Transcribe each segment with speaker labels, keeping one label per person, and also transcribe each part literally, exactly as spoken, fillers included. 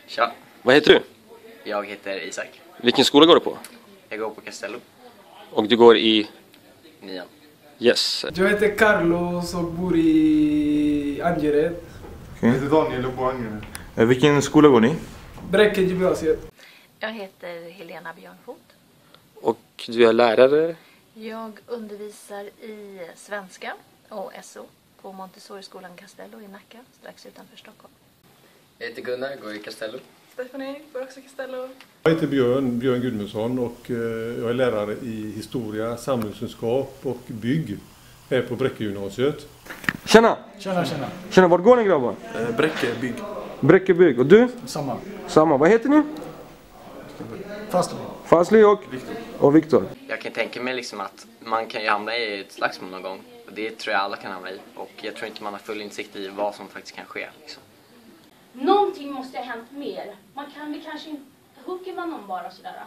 Speaker 1: Tja,
Speaker 2: Vad heter du?
Speaker 1: jag heter Isak.
Speaker 2: Vilken skola går du på?
Speaker 1: Jag går på Castello,
Speaker 2: Och du går i...
Speaker 1: nian.
Speaker 2: Yes.
Speaker 3: Jag heter Carlos och bor i Angered.
Speaker 4: Jag heter Daniel och bor i Angered. Vilken skola går ni?
Speaker 3: Bräcke gymnasiet.
Speaker 5: Jag heter Helena Björnfot.
Speaker 2: Och du är lärare?
Speaker 5: Jag undervisar i svenska och S O på Montessori-skolan Castello i Nacka, strax utanför Stockholm.
Speaker 1: Jag heter Gunnar, går i Castello.
Speaker 6: Stefanie, går också Castello.
Speaker 7: Jag heter Björn, Björn Gudmundsson och jag är lärare i historia, samhällskunskap och bygg här på Bräcke gymnasiet.
Speaker 2: Tjena!
Speaker 3: Tjena, tjena.
Speaker 2: Tjena, vart går ni grabbar?
Speaker 4: Eh, Bräcke bygg.
Speaker 2: Bräcke bygg. Och du?
Speaker 3: Samma.
Speaker 2: Samma. Vad heter ni?
Speaker 3: Fastly.
Speaker 2: Fazli och? Och Viktor.
Speaker 1: Jag kan tänka mig liksom att man kan ju hamna i ett slagsmål någon gång. Och det tror jag alla kan hamna i. Och jag tror inte man har full insikt i vad som faktiskt kan ske. Liksom.
Speaker 8: Någonting måste ha hänt mer. Man kan väl kanske inte... Hugger man någon bara sådär?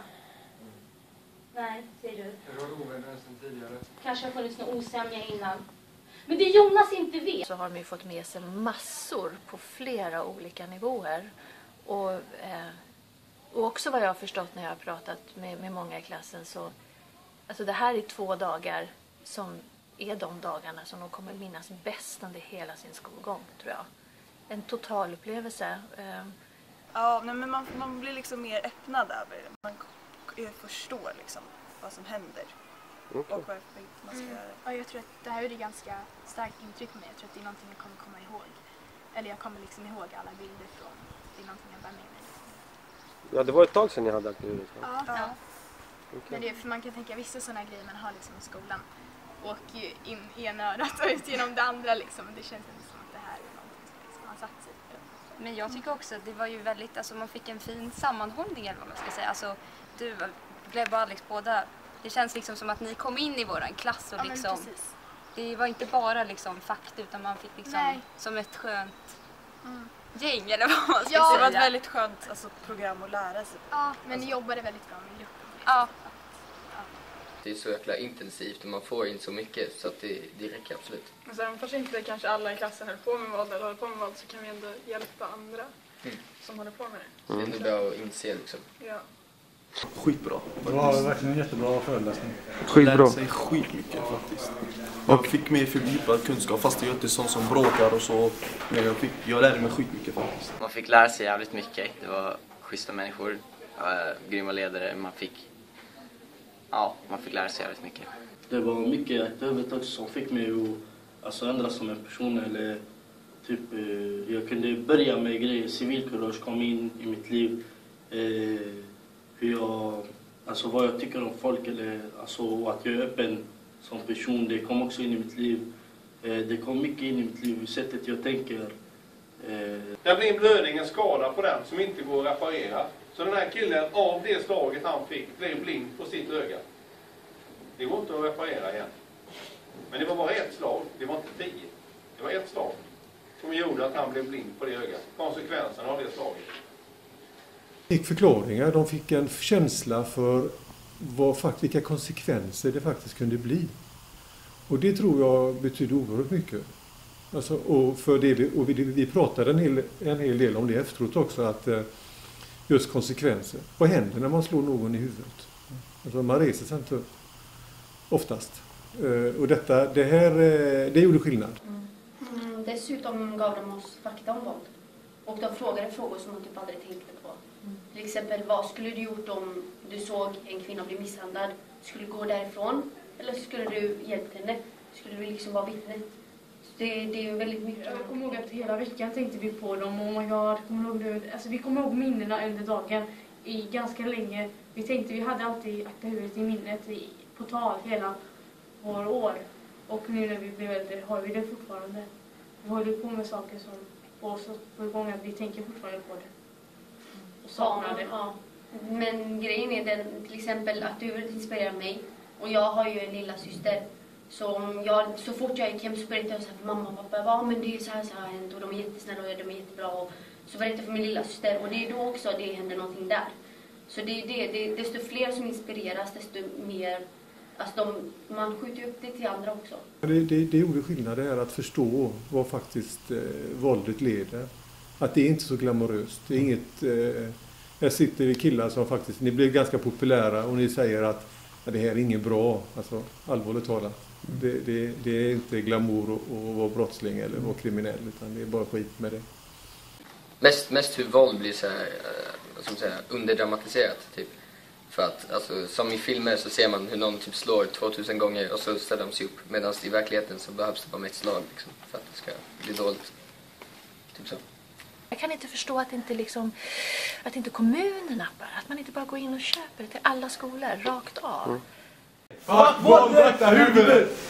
Speaker 8: Nej, säger du.
Speaker 3: Det var ovänner nästan tidigare.
Speaker 8: Kanske har funnits någon osämja innan. Men det Jonas inte vet.
Speaker 5: Så har de ju fått med sig massor på flera olika nivåer. Och, eh, och också vad jag har förstått när jag har pratat med, med många i klassen så... Alltså det här är två dagar som är de dagarna som de kommer minnas bäst under hela sin skolgång, tror jag. En total upplevelse. Eh,
Speaker 6: Ja, nej, men man, man blir liksom mer öppnad över det. Man förstår liksom vad som händer.
Speaker 2: Okay.
Speaker 6: Och varför man ska
Speaker 9: Mm.
Speaker 6: göra det.
Speaker 9: Ja, jag tror att det här är ett ganska starkt intryck med mig. Jag tror att det är någonting jag kommer komma ihåg. Eller jag kommer liksom ihåg alla bilder från. Det är någonting jag bär med mig.
Speaker 2: Ja, det var ett tag sedan jag hade aktivitet.
Speaker 9: Ja,
Speaker 6: Ja.
Speaker 9: ja.
Speaker 2: Okay.
Speaker 9: Men det är, för man kan tänka vissa sådana grejer man har liksom i skolan. Åker ju in i ena örat och ut genom det andra liksom. Det känns inte som att det här är någonting som liksom har satt sig.
Speaker 10: Men jag tycker också att det var ju väldigt, alltså man fick en fin sammanhållning eller vad man ska säga. Alltså du, Gleb och Alex båda, det känns liksom som att ni kom in i våran klass och
Speaker 9: Ja,
Speaker 10: liksom,
Speaker 9: men precis.
Speaker 10: det var inte bara liksom fakta utan man fick liksom
Speaker 9: Nej.
Speaker 10: som ett skönt
Speaker 9: Mm.
Speaker 10: gäng eller vad man ska
Speaker 9: Ja,
Speaker 6: Det var ett
Speaker 10: säga.
Speaker 6: väldigt skönt alltså, program att lära sig.
Speaker 9: Ja, men ni jobbade väldigt bra med gruppen.
Speaker 10: Ja.
Speaker 1: Det är så jäkla intensivt och man får in så mycket så att det, det räcker absolut.
Speaker 6: Alltså, även fast inte kanske alla i klassen höll på med våld eller håller på med våld så kan vi ändå hjälpa andra
Speaker 1: Mm.
Speaker 6: som håller på med det.
Speaker 1: Så det är ändå bra att inse liksom.
Speaker 6: Ja.
Speaker 4: Skitbra.
Speaker 7: Det var verkligen en jättebra föreläsning.
Speaker 2: Skitbra.
Speaker 4: Lärde sig skitmycket faktiskt. Jag fick mer fördjupad kunskap fast jag är inte sån som bråkar och så. Men jag, fick, jag lärde mig skitmycket faktiskt.
Speaker 1: Man fick lära sig jävligt mycket. Det var schyssta människor, äh, grymma ledare. Man fick, ja, man fick lära sig jävligt mycket.
Speaker 11: Det var mycket aktivitet också som fick mig att alltså, ändra som en person. Eller, typ, eh, jag kunde börja med grejer. Civilkurage kom in i mitt liv. Eh, hur jag, alltså, vad jag tycker om folk. Eller, alltså, att jag är öppen som person. Det kom också in i mitt liv. Eh, det kom mycket in i mitt liv. Sättet jag tänker. Eh.
Speaker 12: Det blir en blödning, en skada på den som inte går att reparera. Så den här killen, av det slaget han fick, blev blind på sitt öga. Det går inte att reparera igen. Men det var bara ett slag, det var inte tio. Det var ett slag som gjorde att han blev blind på det ögat. Konsekvensen av det slaget.
Speaker 7: De fick förklaringar, de fick en känsla för vad, vilka konsekvenser det faktiskt kunde bli. Och det tror jag betyder oerhört mycket. Alltså, och för det vi, och vi, vi pratade en hel, en hel del om det efteråt också, att just konsekvenser. Vad händer när man slår någon i huvudet? Alltså, man reser sig inte upp, oftast. Och detta, det här, det gjorde skillnad.
Speaker 8: Mm. Mm, dessutom gav de oss fakta om våld. Och de frågade frågor som man typ aldrig tänkte på. Mm. Till exempel, vad skulle du gjort om du såg en kvinna bli misshandlad? Skulle du gå därifrån? Eller skulle du hjälpt henne? Skulle du liksom vara vittnet? Det, det är ju väldigt mycket.
Speaker 9: Jag kommer ihåg att hela veckan tänkte vi på dem. Oh my god, kommer ihåg det. Alltså, vi kommer ihåg minnena under dagen i ganska länge. Vi tänkte, vi hade alltid akta huvudet i minnet i, på tal hela vår år. Och nu när vi blir äldre har vi det fortfarande. Vi håller på med saker som får oss på igång att vi tänker fortfarande på det. Och saknar det.
Speaker 8: Ja. Men grejen är den, till exempel att du inspirerar mig. Och jag har ju en lilla syster. Så, om jag, så fort jag gick hem så berättade jag så här för mamma och pappa. Ja, men det är så här så här hänt och de är jättesnälla och de är jättebra. Och så berättade jag för min lilla syster. Och det är då också det händer någonting där. Så det är det, det, desto fler som inspireras, desto mer... Alltså de, man skjuter upp det till andra också.
Speaker 7: Det, det, det gjorde skillnad, det här att förstå vad faktiskt eh, våldet leder. att det är inte så glamoröst. Det är inget... Eh, här sitter det killar som faktiskt... Ni blir ganska populära och ni säger att ja, det här är inget bra. Alltså, allvarligt talat. Det, det, det är inte glamour att vara brottsling eller vara kriminell, utan det är bara skit med det.
Speaker 13: Mest, mest hur våld blir så här, vad ska man säga, underdramatiserat typ. För att alltså, som i filmer så ser man hur någon typ slår tvåtusen gånger och så ställer de sig upp. Medan i verkligheten så behövs det bara med ett slag liksom, för att det ska bli dåligt. Typ så.
Speaker 5: Jag kan inte förstå att inte, liksom, att inte kommunerna bara, att man inte bara går in och köper det till alla skolor, rakt av.
Speaker 2: Mm. Fuck våld, rätta huvudet!